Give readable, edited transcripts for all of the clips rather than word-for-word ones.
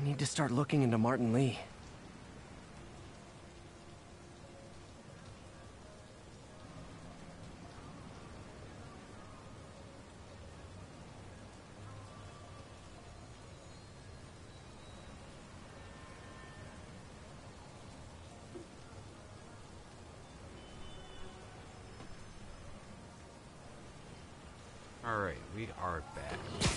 Need to start looking into Martin Lee. Alright, we are back.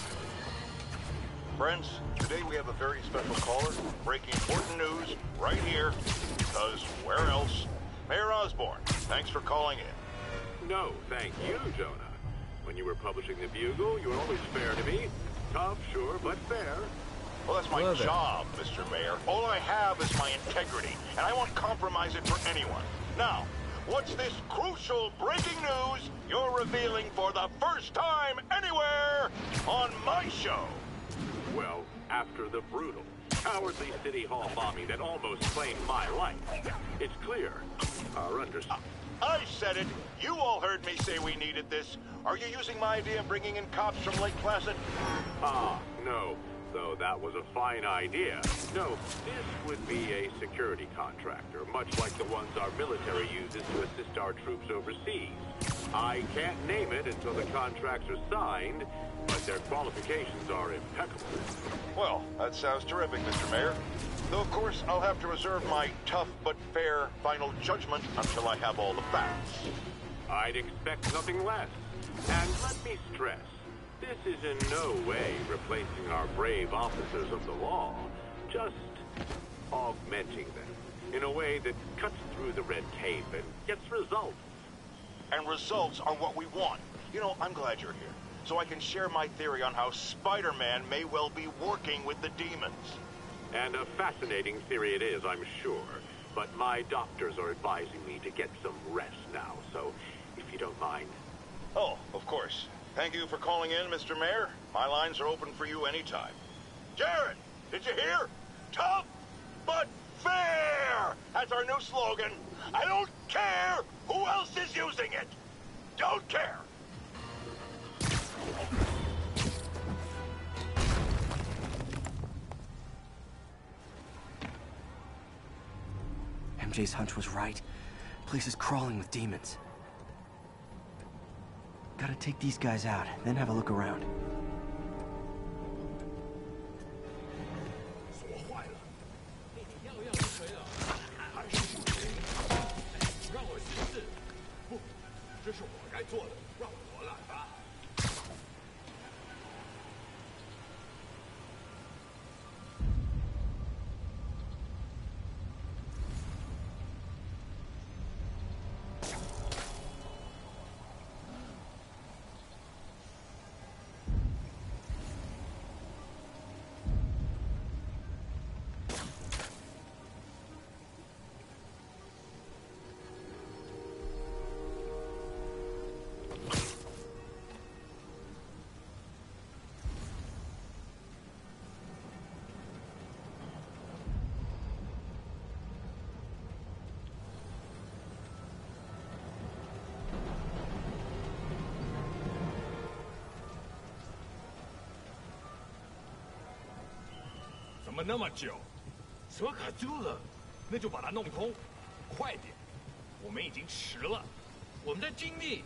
Friends, today we have a very special caller, breaking important news right here, because where else? Mayor Osborn, thanks for calling in. No, thank you, Jonah. When you were publishing the Bugle, you were always fair to me. Tough, sure, but fair. Well, that's my job, Mr. Mayor. All I have is my integrity, and I won't compromise it for anyone. Now, what's this crucial breaking news you're revealing for the first time anywhere on my show? Well, after the brutal, cowardly City Hall bombing that almost claimed my life, it's clear our understanding. I said it. You all heard me say we needed this. Are you using my idea of bringing in cops from Lake Placid? Ah, no. Though that was a fine idea. No, this would be a security contractor, much like the ones our military uses to assist our troops overseas. I can't name it until the contracts are signed, but their qualifications are impeccable. Well, that sounds terrific, Mr. Mayor. Though, of course, I'll have to reserve my tough but fair final judgment until I have all the facts. I'd expect nothing less. And let me stress, this is in no way replacing our brave officers of the law, just augmenting them in a way that cuts through the red tape and gets results. And results are what we want. You know, I'm glad you're here, so I can share my theory on how Spider-Man may well be working with the demons. And a fascinating theory it is, I'm sure. But my doctors are advising me to get some rest now, so if you don't mind. Oh, of course. Thank you for calling in, Mr. Mayor. My lines are open for you anytime. Jared, did you hear? Tough, but fair! That's our new slogan. I don't care who else is using it. Don't care. MJ's hunch was right. Place is crawling with demons. Gotta take these guys out, then have a look around. 怎么那么久？怎么可租了？那就把它弄通，快点！我们已经迟了，我们的精力。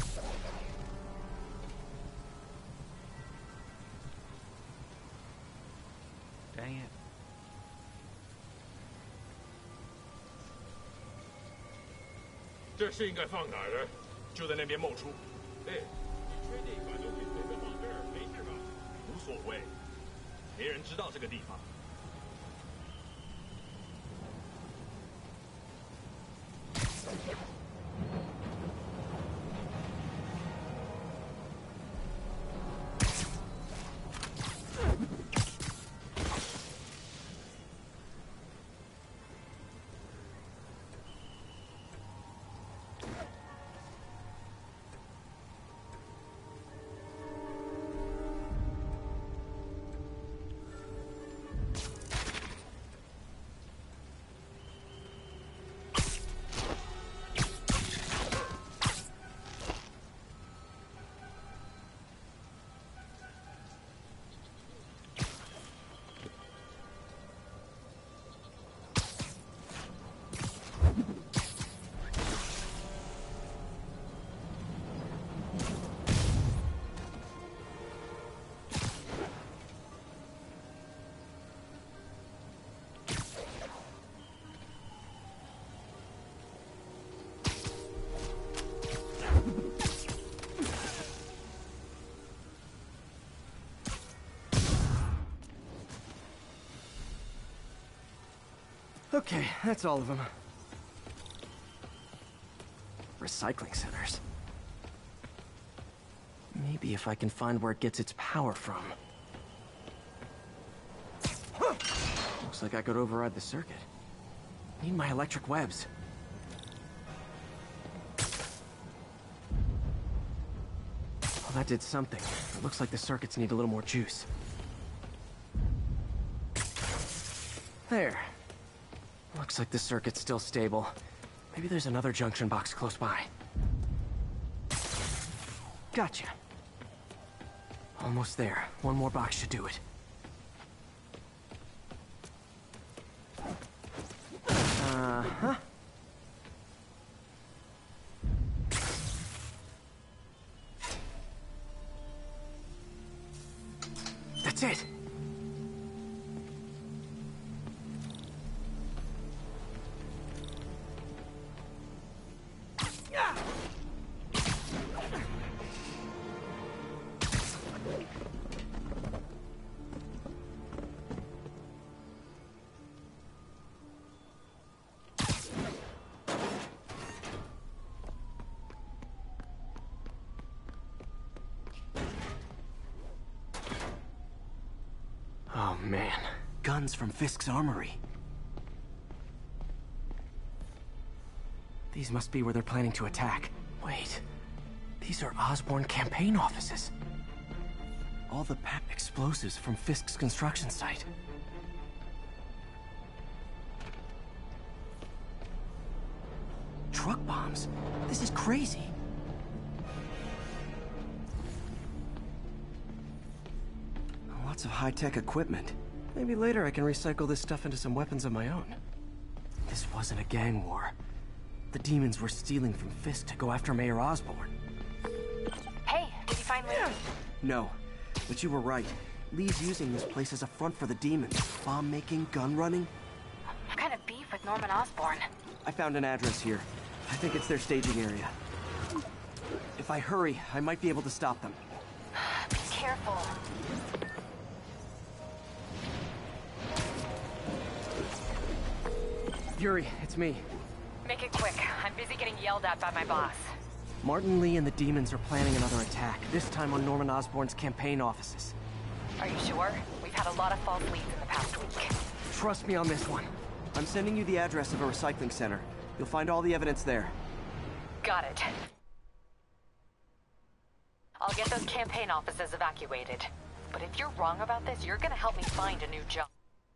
Dang it. 这是应该放哪儿的？就在那边冒出。哎，你吹那把就可以随便放这儿，没事吧？无所谓，没人知道这个地方。 Okay, that's all of them. Recycling centers. Maybe if I can find where it gets its power from. Looks like I could override the circuit. Need my electric webs. Well, that did something. It looks like the circuits need a little more juice. There. Looks like the circuit's still stable. Maybe there's another junction box close by. Gotcha. Almost there. One more box should do it. Uh-huh. That's it. Oh man, guns from Fisk's armory. These must be where they're planning to attack. Wait, these are Osborn campaign offices. All the PAP explosives from Fisk's construction site. Truck bombs? This is crazy. Lots of high-tech equipment. Maybe later I can recycle this stuff into some weapons of my own. This wasn't a gang war. The demons were stealing from Fisk to go after Mayor Osborn. Hey, did you find Lee? No, but you were right. Lee's using this place as a front for the demons. Bomb-making, gun-running. What kind of beef with Norman Osborn? I found an address here. I think it's their staging area. If I hurry, I might be able to stop them. Be careful. Yuri, it's me. Make it quick. I'm busy getting yelled at by my boss. Martin Lee and the demons are planning another attack, this time on Norman Osborn's campaign offices. Are you sure? We've had a lot of false leads in the past week. Trust me on this one. I'm sending you the address of a recycling center. You'll find all the evidence there. Got it. I'll get those campaign offices evacuated. But if you're wrong about this, you're gonna help me find a new job.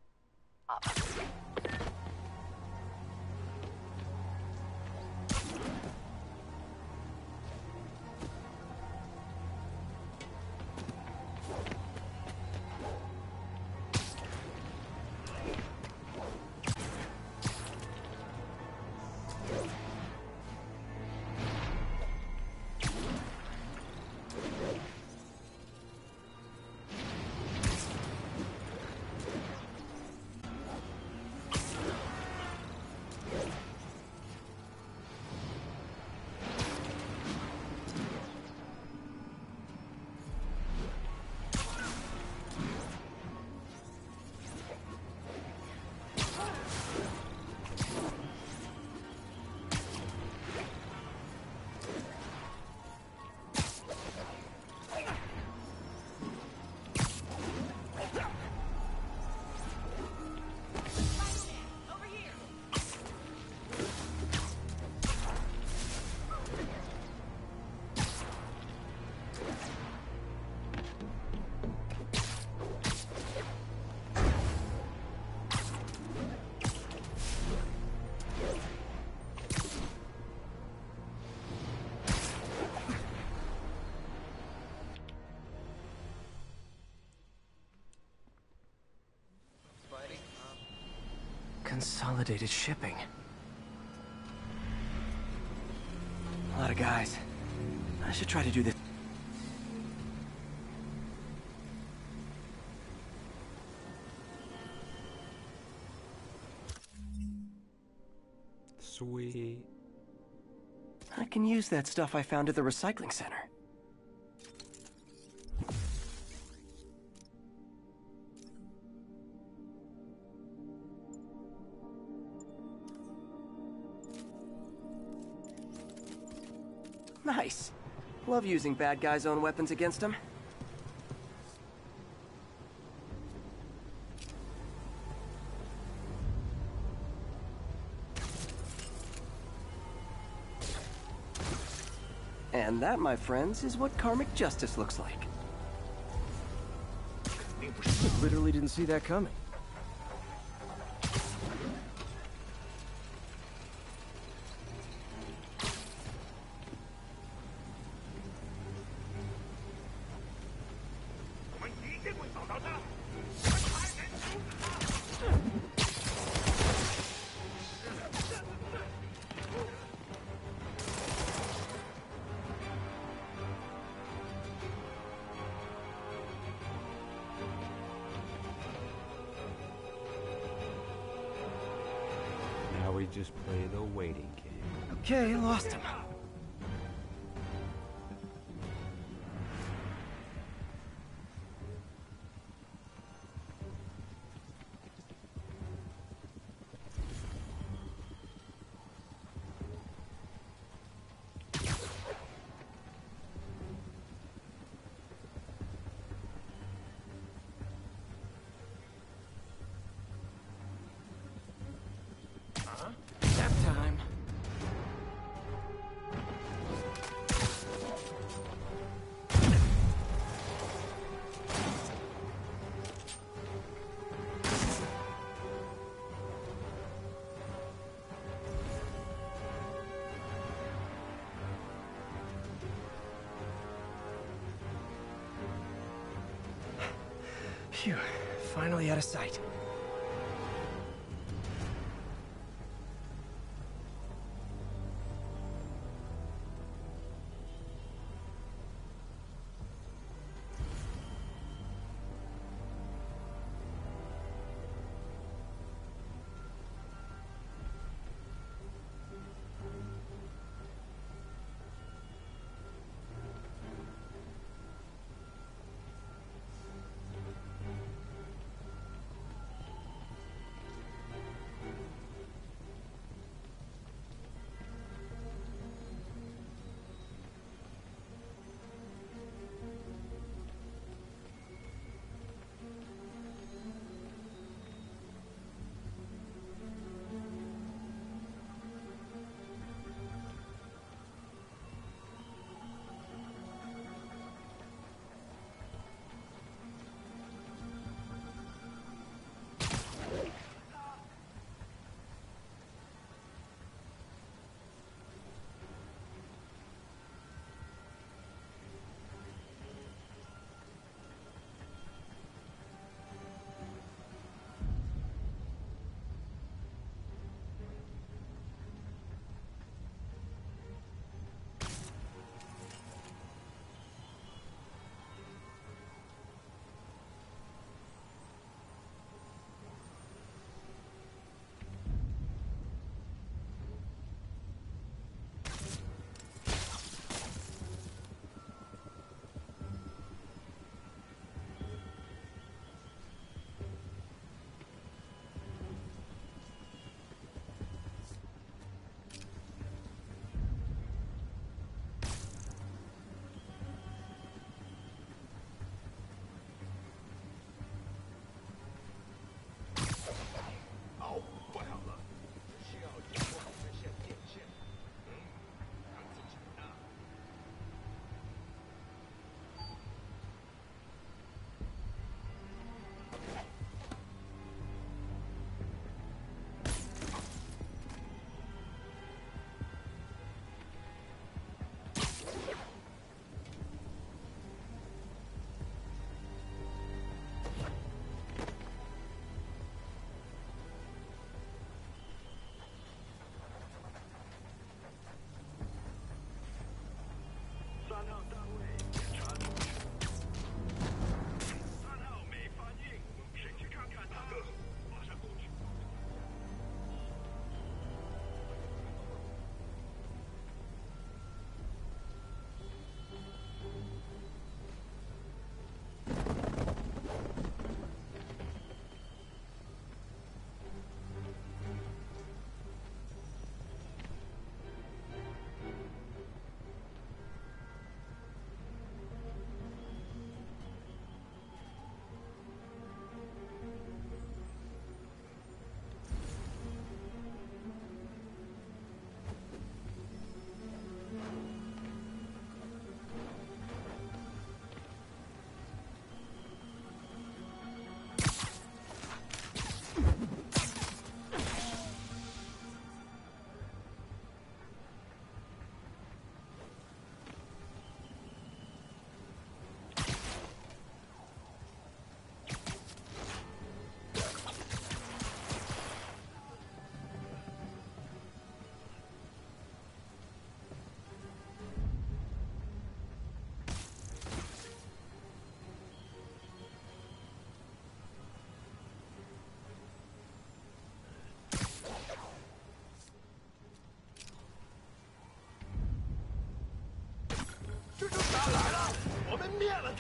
Consolidated shipping. A lot of guys. I should try to do this. Sweet. I can use that stuff I found at the recycling center. Nice. Love using bad guys' own weapons against them. And that, my friends, is what karmic justice looks like. Literally didn't see that coming. Now we just play the waiting game. Okay, lost him. Nap time. Phew, finally out of sight.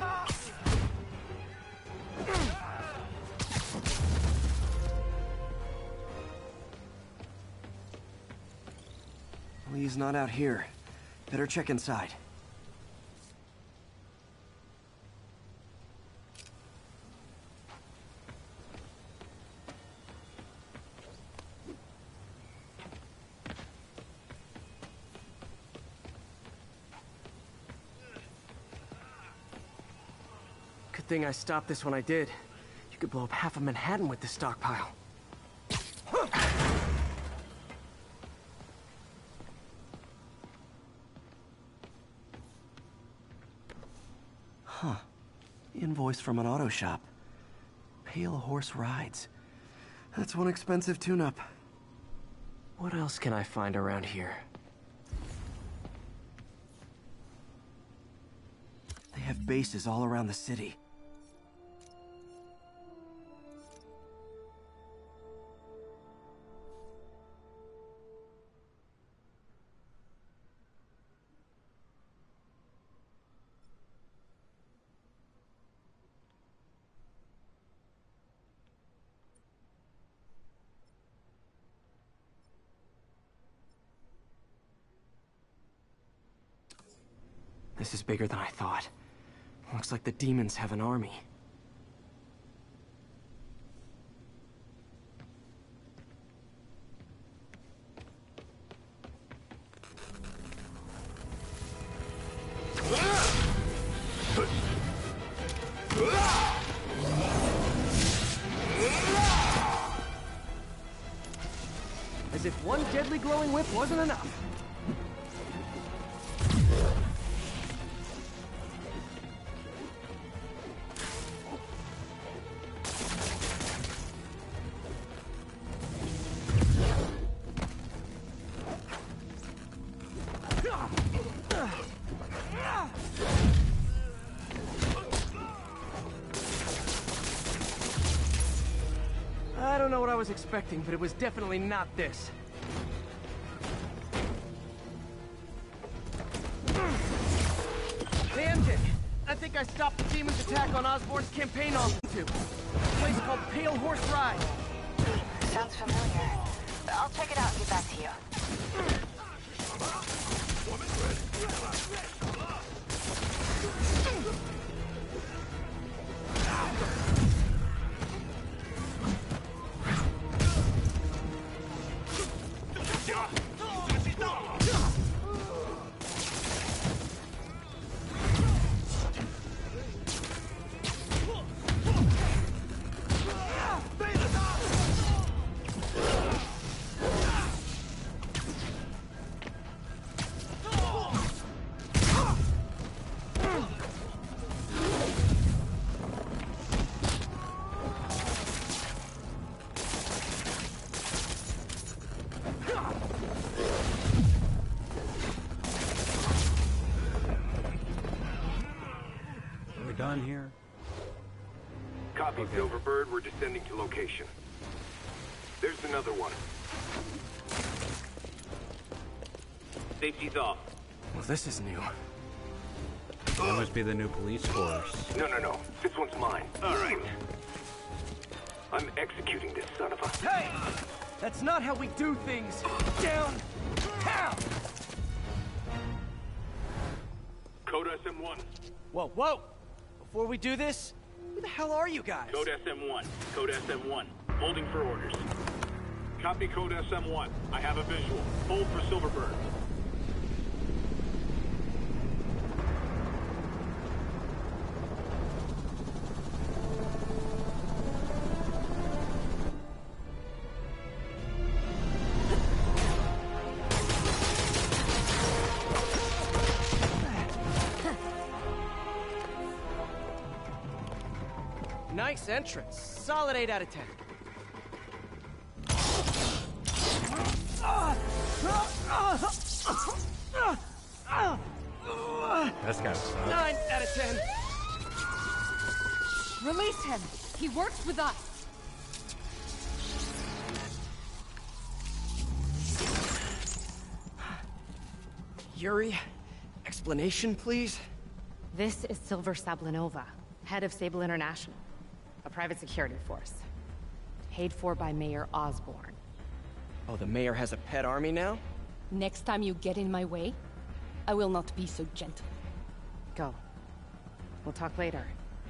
Lee's not out here. Better check inside. Good thing I stopped this when I did. You could blow up half of Manhattan with this stockpile. Huh. Invoice from an auto shop. Pale Horse Rides. That's one expensive tune-up. What else can I find around here? They have bases all around the city. This is bigger than I thought. Looks like the demons have an army. As if one deadly glowing whip wasn't enough. I don't know what I was expecting, but it was definitely not this. Damned it! I think I stopped the demon's attack on Osborn's campaign office too. A place called Pale Horse Ride. Sounds familiar. I'll check it out and get back to you. Done here? Copy, Silverbird. We're descending to location. There's another one. Safety's off. Well, this is new. That must be the new police force. No. This one's mine. All right. I'm executing this son of a... Hey! That's not how we do things! Down! Down! Code SM-1. Whoa! Before we do this, who the hell are you guys? Code SM-1. Code SM-1. Holding for orders. Copy Code SM-1. I have a visual. Hold for Silverbird. Nice entrance. Solid 8 out of 10. That's gotta suck. 9 out of 10. Release him. He works with us. Yuri, explanation, please? This is Silver Sablinova, head of Sable International, a private security force. Paid for by Mayor Osborn. Oh, the mayor has a pet army now? Next time you get in my way, I will not be so gentle. Go. We'll talk later.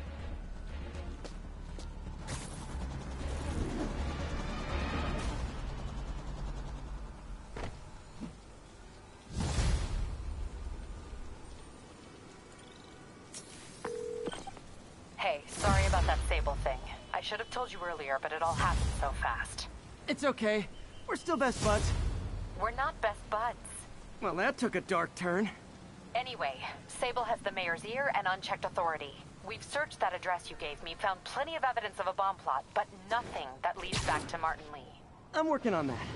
Hey, sorry about that Sable thing. I should have told you earlier, but it all happened so fast. It's okay. We're still best buds. We're not best buds. Well, that took a dark turn. Anyway, Sable has the mayor's ear and unchecked authority. We've searched that address you gave me, found plenty of evidence of a bomb plot, but nothing that leads back to Martin Lee. I'm working on that.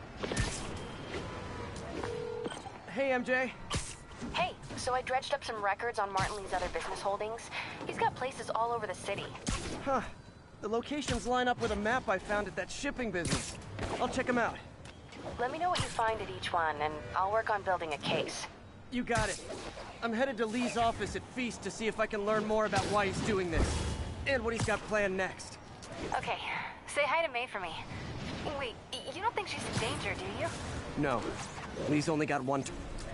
Hey, MJ. Hey, so I dredged up some records on Martin Lee's other business holdings. He's got places all over the city. Huh. The locations line up with a map I found at that shipping business. I'll check them out. Let me know what you find at each one, and I'll work on building a case. You got it. I'm headed to Lee's office at Feast to see if I can learn more about why he's doing this. And what he's got planned next. Okay, say hi to May for me. Wait, you don't think she's in danger, do you? No. Lee's only got one...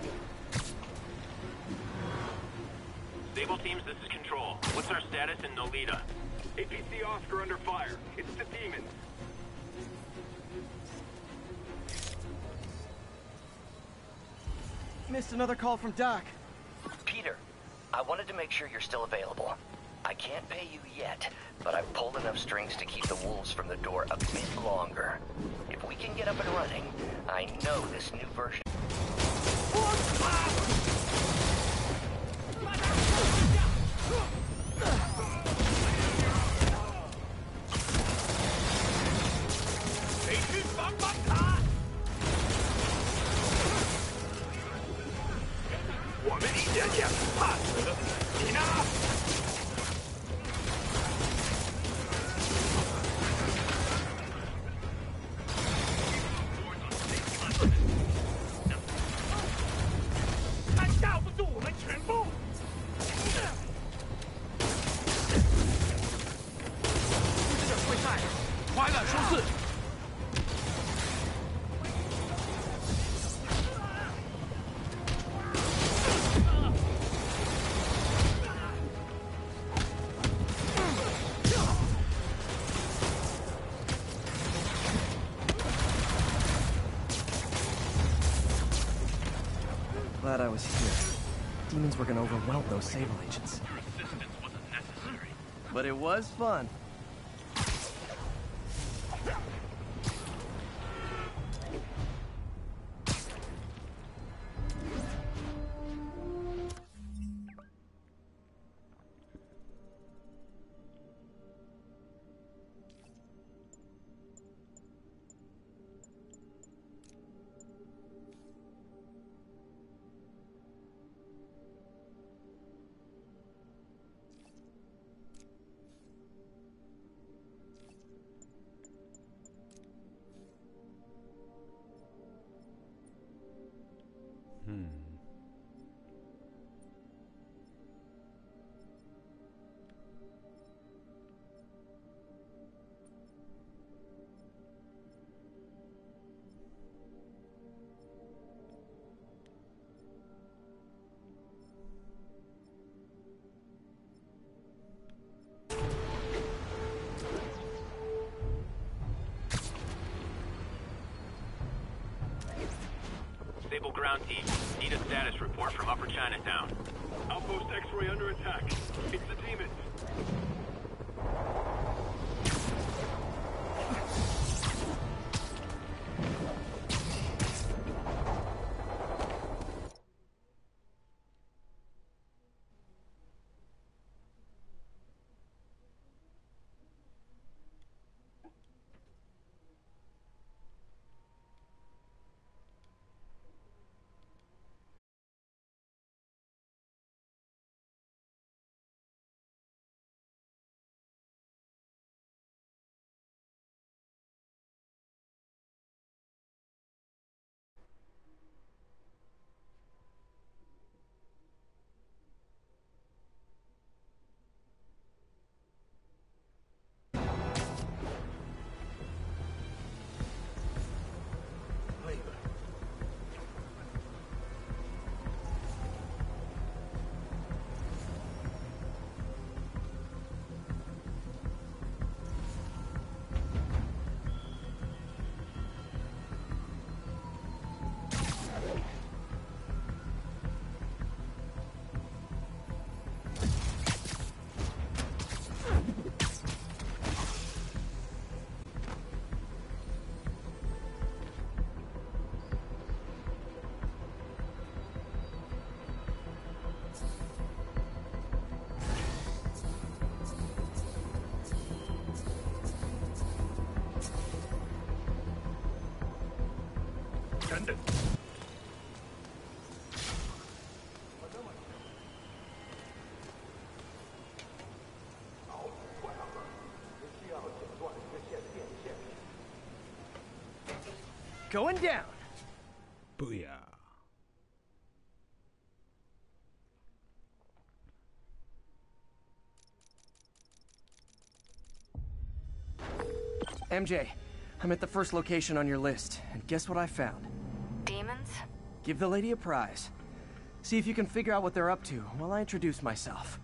Sable teams, this is Control. What's our status in Nolita? APC Oscar under fire. It's the demons. Missed another call from Doc. Peter, I wanted to make sure you're still available. I can't pay you yet, but I've pulled enough strings to keep the wolves from the door a bit longer. If we can get up and running, I know this new version... Glad I was here. Demons were gonna overwhelm those Sable agents. Your assistance wasn't necessary. But it was fun. Sable ground team, need a status report from Upper Chinatown. Outpost X-ray under attack. It's the demons. 等等。 Going down. Booyah. MJ, I'm at the first location on your list, and guess what I found? Demons? Give the lady a prize. See if you can figure out what they're up to while I introduce myself.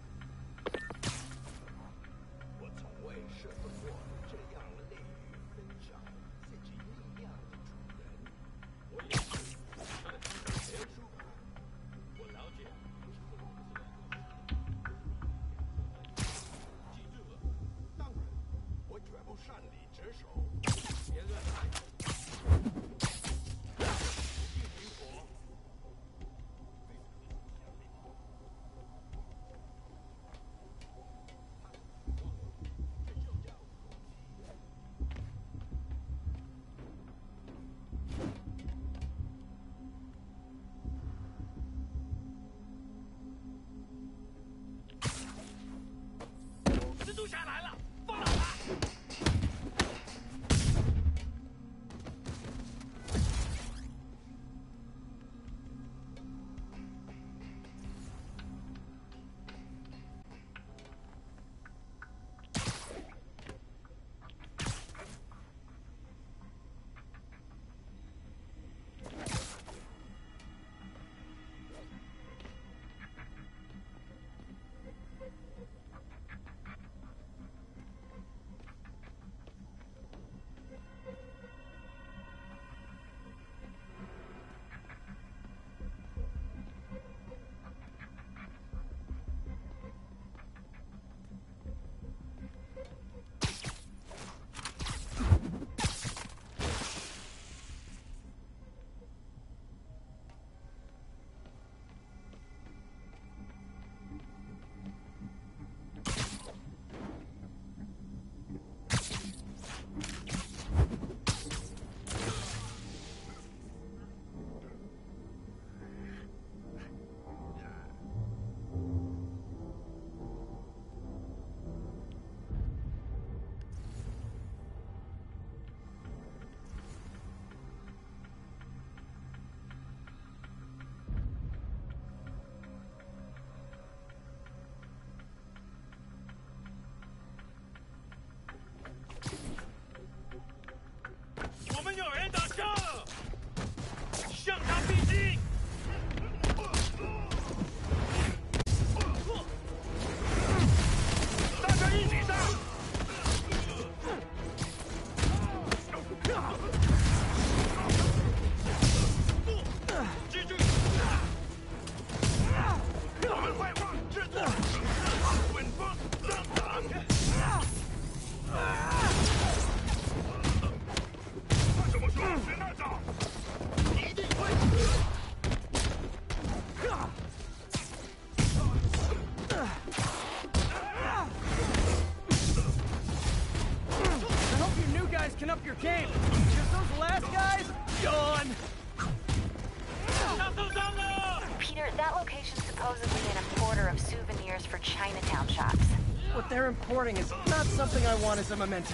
What they're importing is not something I want as a memento.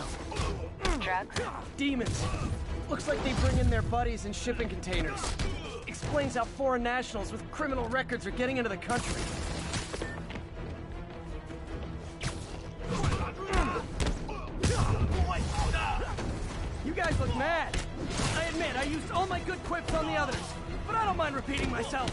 Drugs? Demons. Looks like they bring in their buddies in shipping containers. Explains how foreign nationals with criminal records are getting into the country. You guys look mad. I admit, I used all my good quips on the others, but I don't mind repeating myself.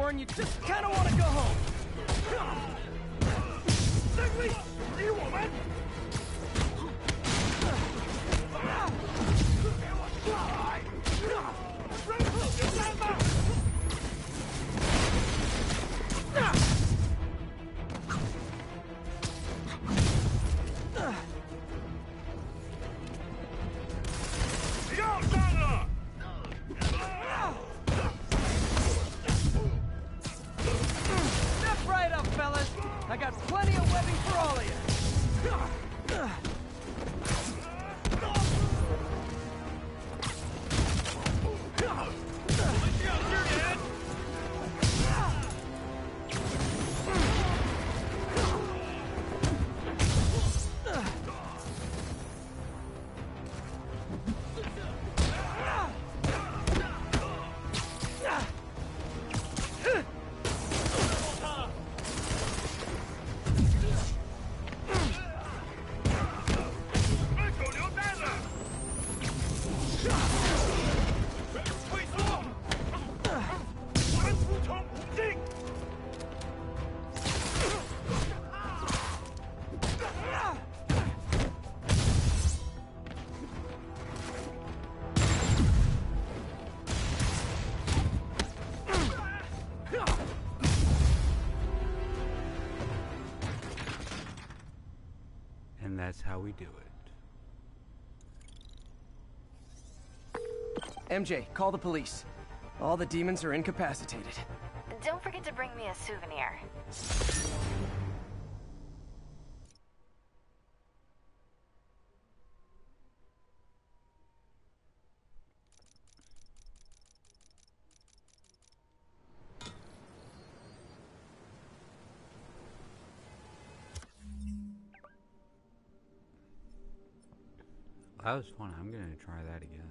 door and you just kind of want to go home. Step right up, fellas. I got plenty of webbing for all of you. And that's how we do it. MJ, call the police. All the demons are incapacitated. Don't forget to bring me a souvenir. That was fun. I'm gonna try that again.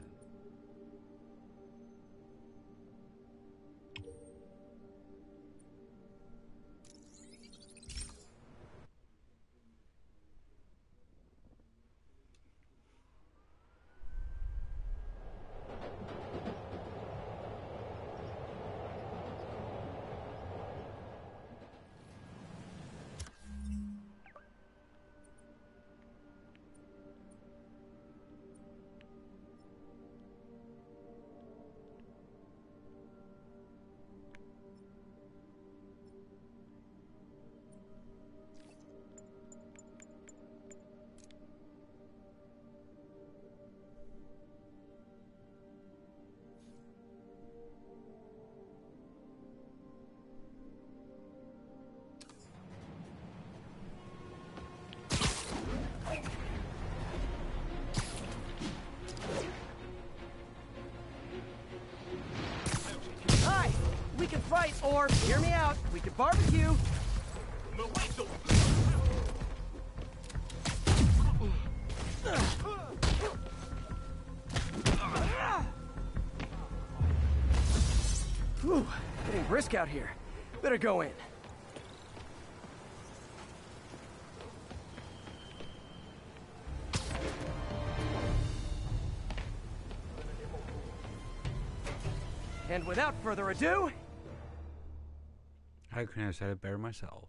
We can fight, or, hear me out, we can barbecue. Whew, getting brisk out here. Better go in. And without further ado... I couldn't have said it better myself.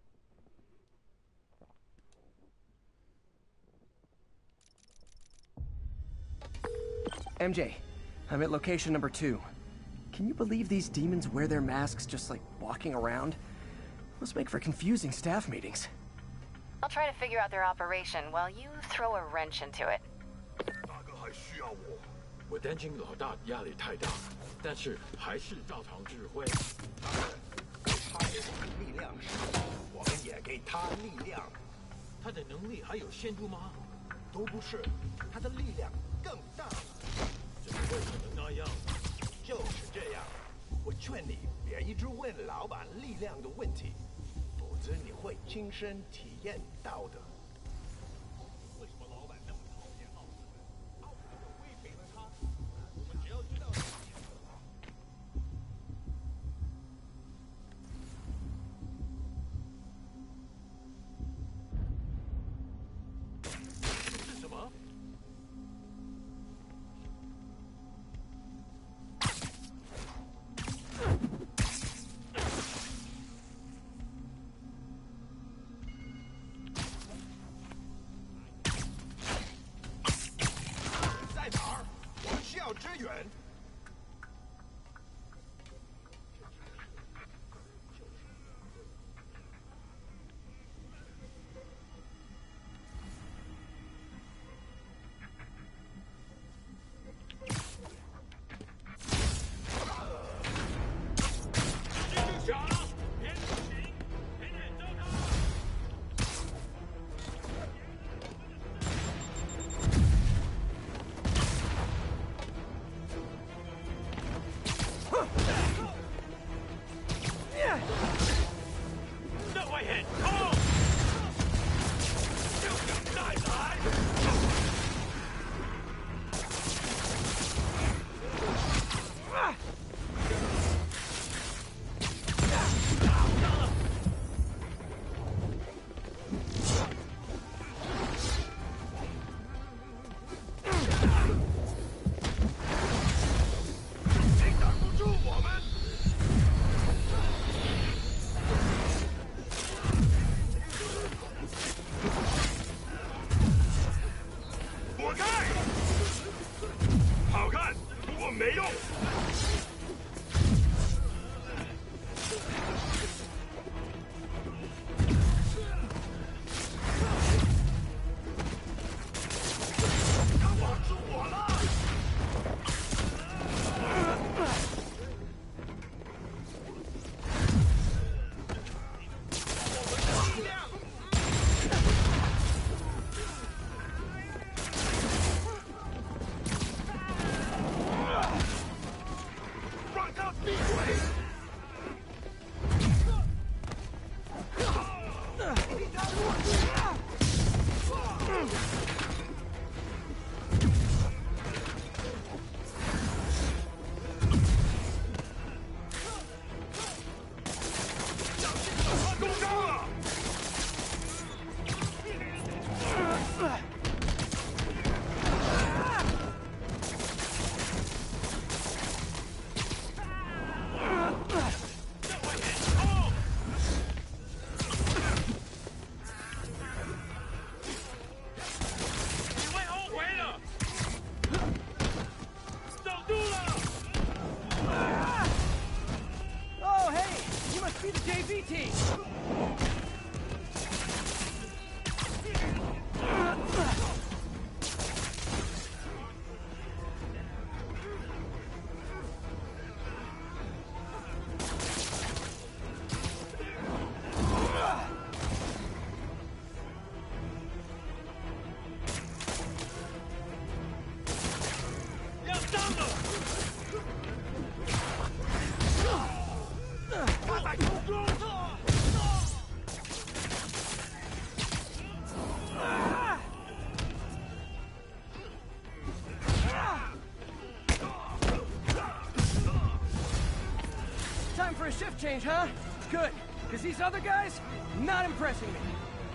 MJ, I'm at location number 2. Can you believe these demons wear their masks just like walking around? Must make for confusing staff meetings. I'll try to figure out their operation while you throw a wrench into it. 我担心老大压力太大，但是还是照常指挥。 他给我们力量时，我们也给他力量。 他的能力还有限度吗？ 都不是，他的力量更大。 怎么会可能那样？ 就是这样。我劝你别一直问老板力量的问题，否则你会亲身体验到的。 为什么老板那么讨厌奥斯本？奥斯本威胁了他，我们只要知道。 这援。 For a shift change, huh? Good, because these other guys, not impressing me.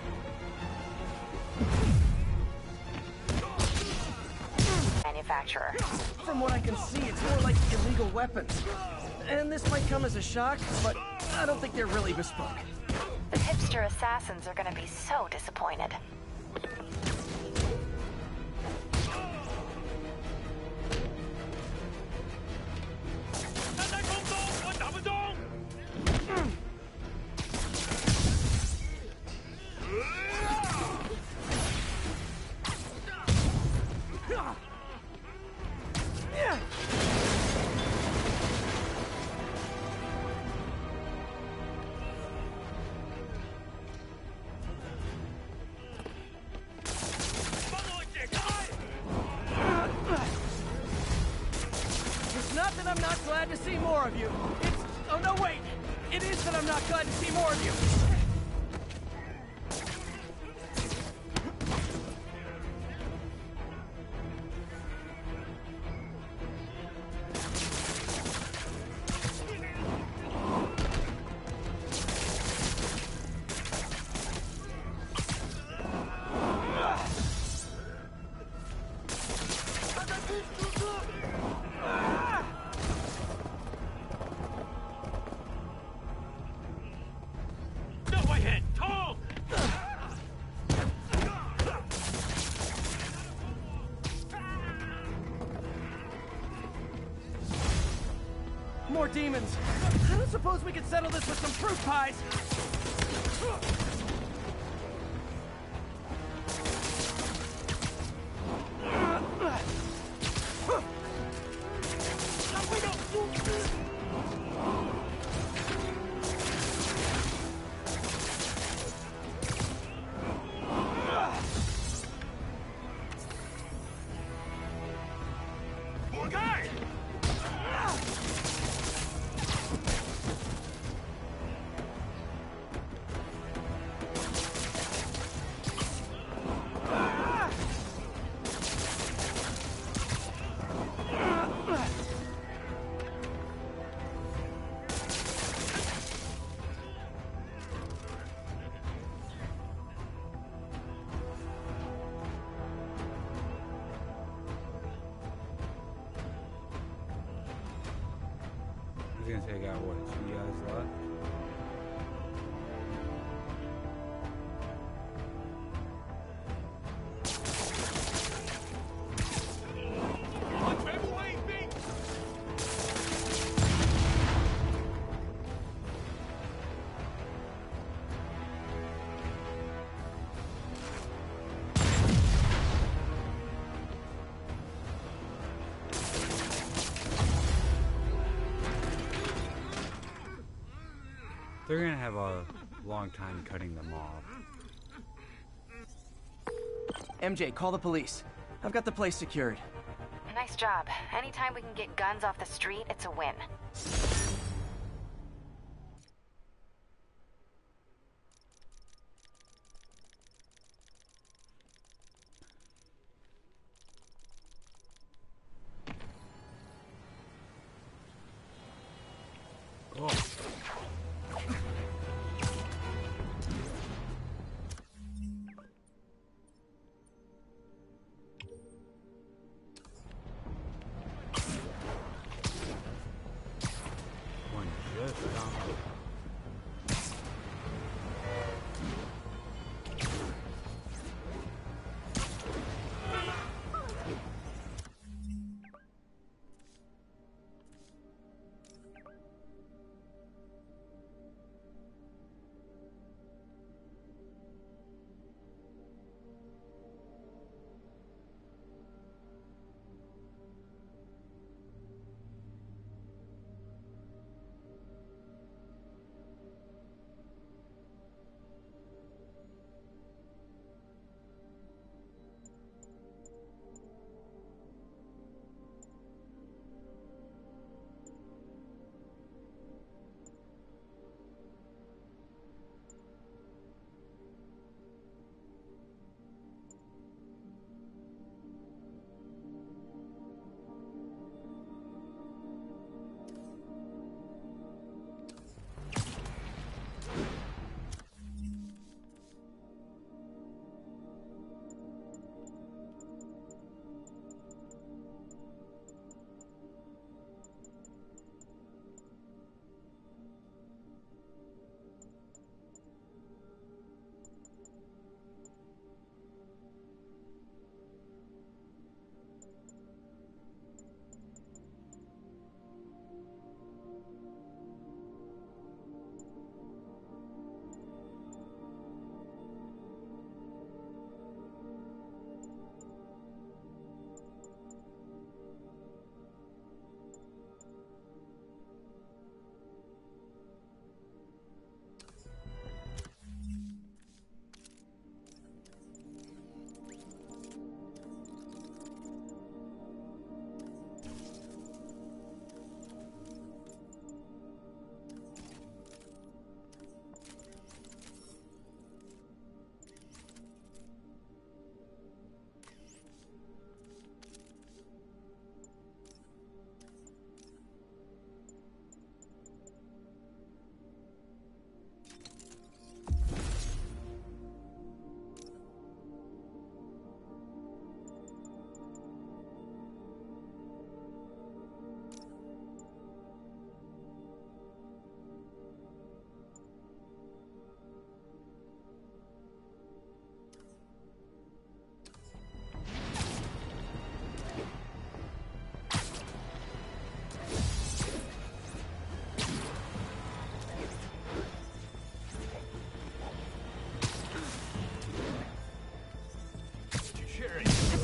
Manufacturer. From what I can see, it's more like illegal weapons. And this might come as a shock, but I don't think they're really bespoke. The hipster assassins are gonna be so disappointed. I'm not glad to see more of you. It's... oh no, wait! It is that I'm not glad to see more of you! more demons. I don't suppose we could settle this with some fruit pies. He's gonna take out what, 2 guys left? They're gonna have a long time cutting them off. MJ, call the police. I've got the place secured. Nice job. Anytime we can get guns off the street, it's a win. Oh.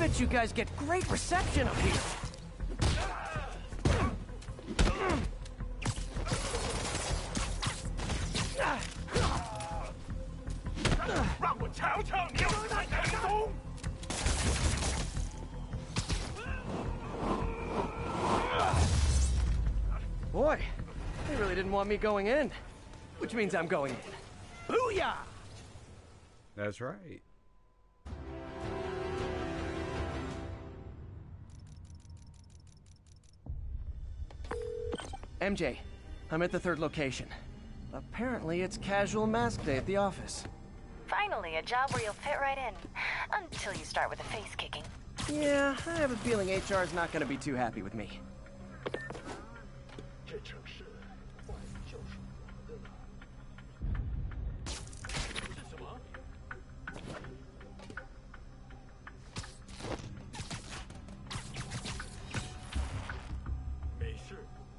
bet you guys get great reception up here. 让我瞧瞧你有多成功！ Boy, they really didn't want me going in. Which means I'm going in. Booyah! That's right. MJ, I'm at the third location. Apparently it's casual mask day at the office. Finally, a job where you'll fit right in. Until you start with the face kicking. Yeah, I have a feeling HR's not gonna be too happy with me. 这城市坏就是我的了。是什么？没事。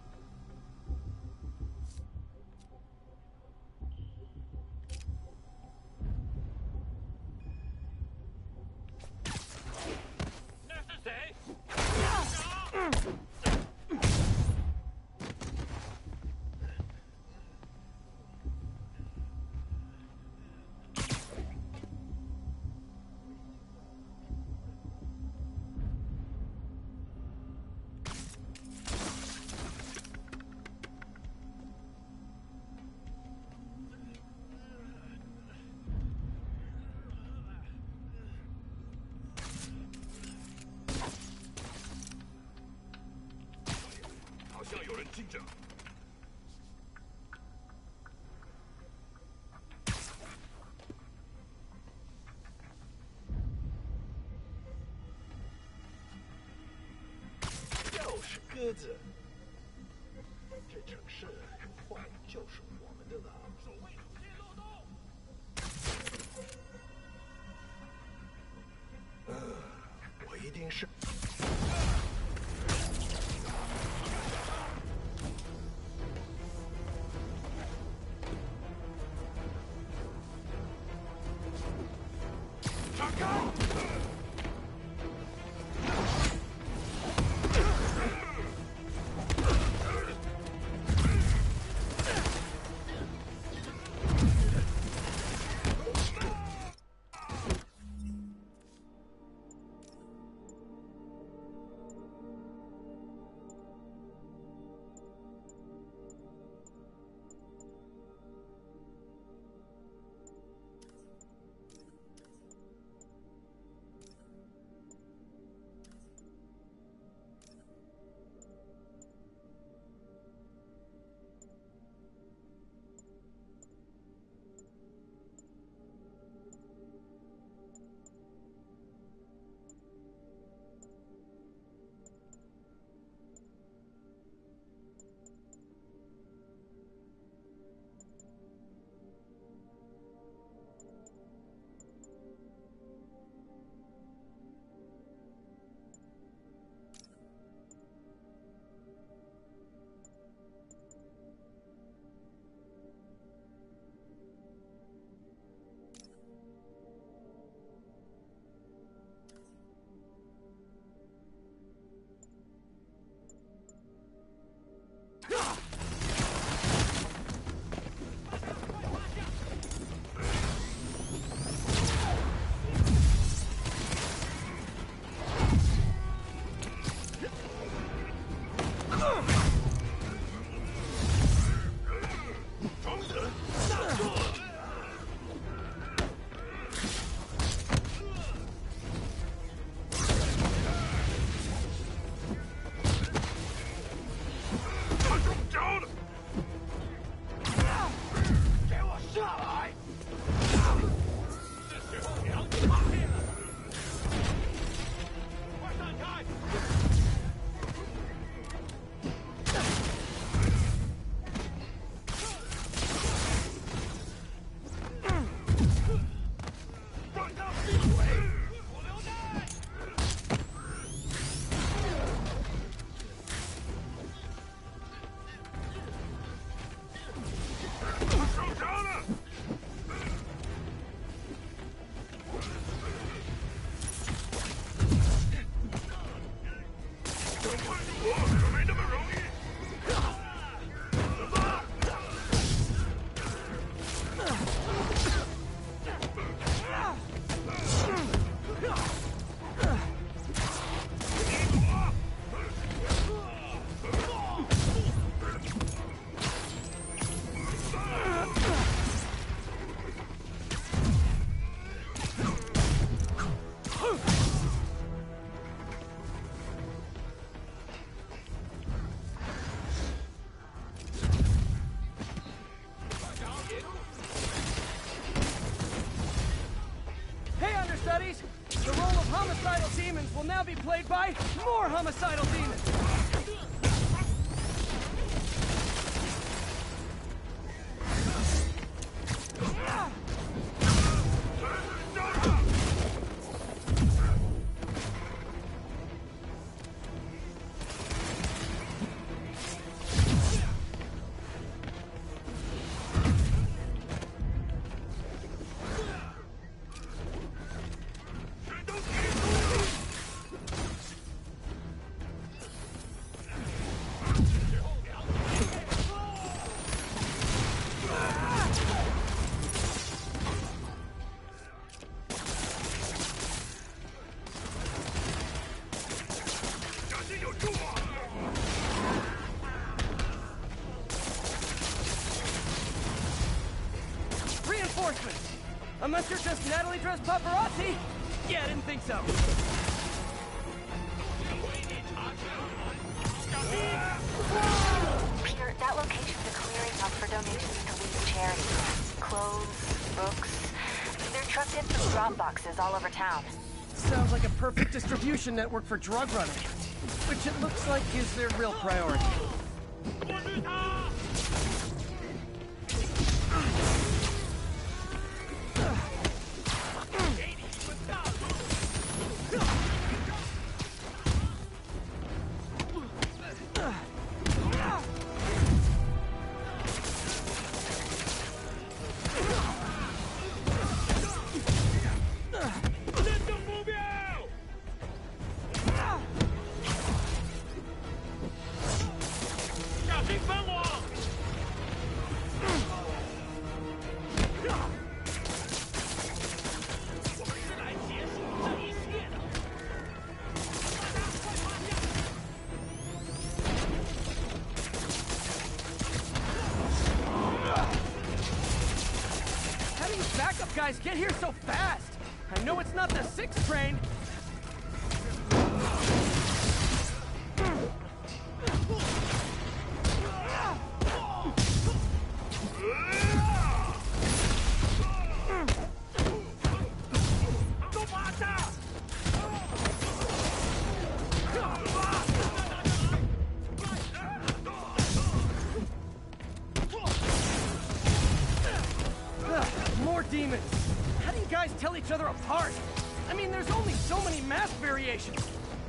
好像有人进着。又是鸽子。这城市坏就是我们的了。守卫主线漏洞。我一定是。 buddies. The role of homicidal demons will now be played by more homicidal demons. Reinforcements! Unless you're just Natalie dressed paparazzi? Yeah, I didn't think so. Peter, that location's a clearinghouse for donations to Lee's charities. Clothes, books. They're trucked in from drop boxes all over town. Sounds like a perfect distribution network for drug running. Which it looks like is their real priority. Guys, get here so fast! I know it's not the 6th train! More demons! How do you guys tell each other apart? I mean, there's only so many mass variations.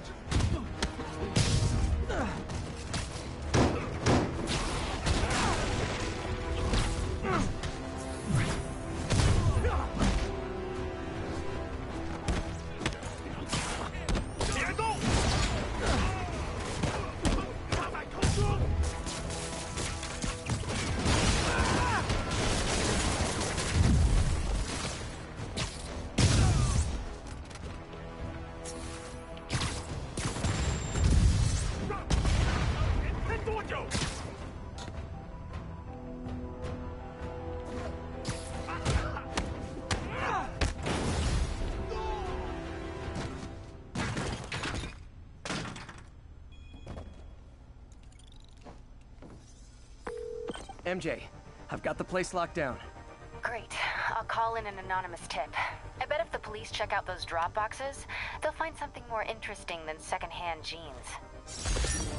MJ, I've got the place locked down. Great. I'll call in an anonymous tip. I bet if the police check out those drop boxes, they'll find something more interesting than secondhand jeans.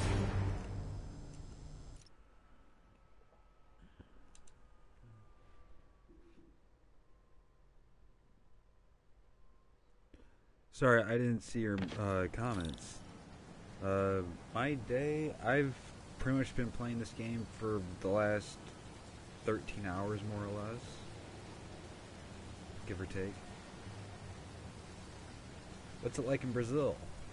Sorry, I didn't see your comments. My day, I've pretty much been playing this game for the last 13 hours, more or less. Give or take. What's it like in Brazil?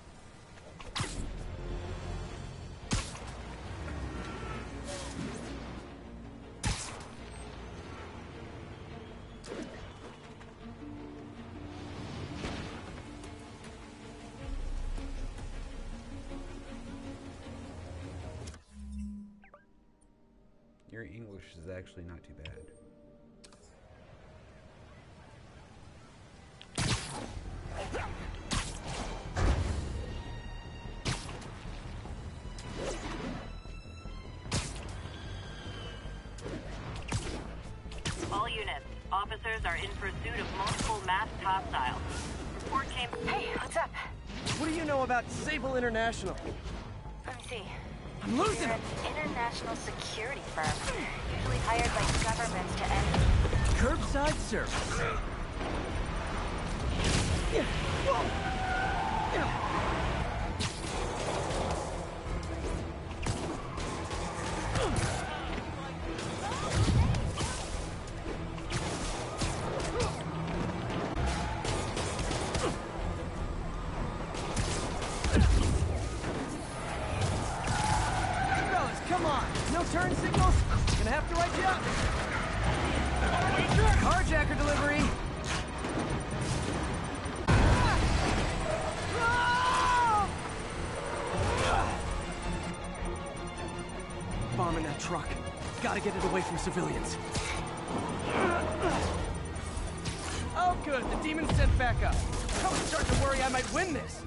Your English is actually not too bad. All units, officers are in pursuit of multiple masked hostiles. support came. Hey, what's up? What do you know about Sable International? Let me see. I'm losing They're it! an international security firm, usually hired by governments to end... Curbside service. Yeah. Whoa. Yeah. Fellas, come on. No turn signals? Gonna have to write you up. Carjacker delivery. Bomb in that truck. Gotta get it away from civilians. Oh good, the demons sent back up. I was starting to worry I might win this.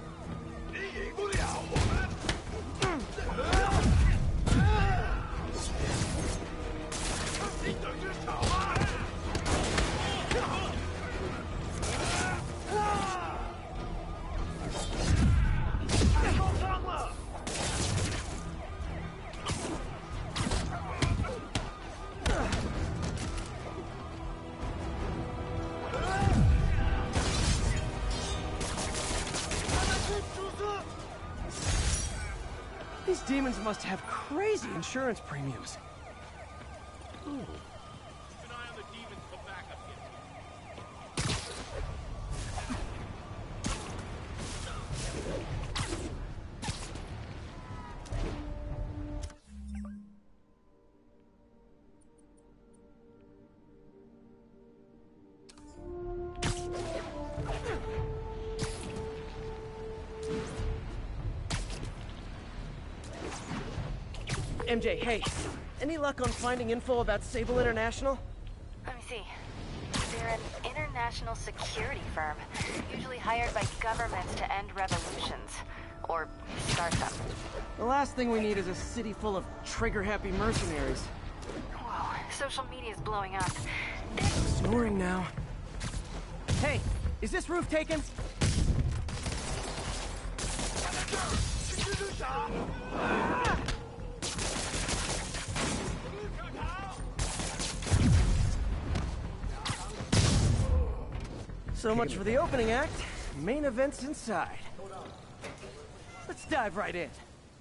These demons must have crazy insurance premiums. Keep an eye on the demons for backup here. MJ, hey, any luck on finding info about Sable International? Let me see. They're an international security firm, usually hired by governments to end revolutions. Or start them. The last thing we need is a city full of trigger-happy mercenaries. Whoa, social media's blowing up. Snoring now. Hey, is this roof taken? So much for the opening act. Main event's inside. Let's dive right in.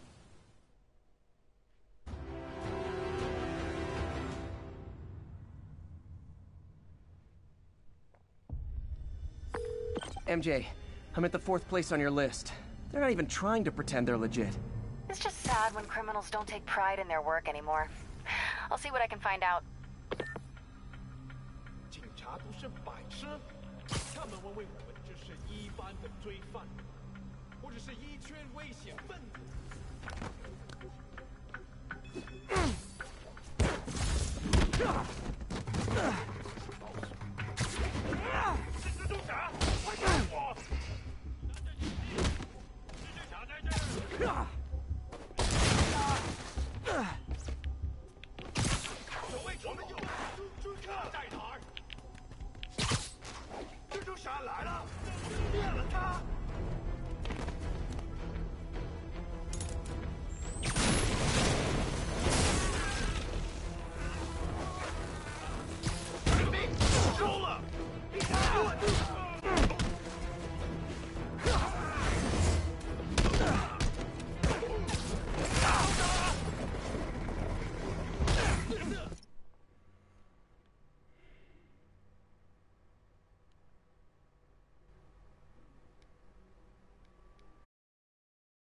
MJ, I'm at the 4th place on your list. They're not even trying to pretend they're legit. It's just sad when criminals don't take pride in their work anymore. I'll see what I can find out. 警察不是白痴，他们认为我们只是一般的罪犯，或者是一群危险分子。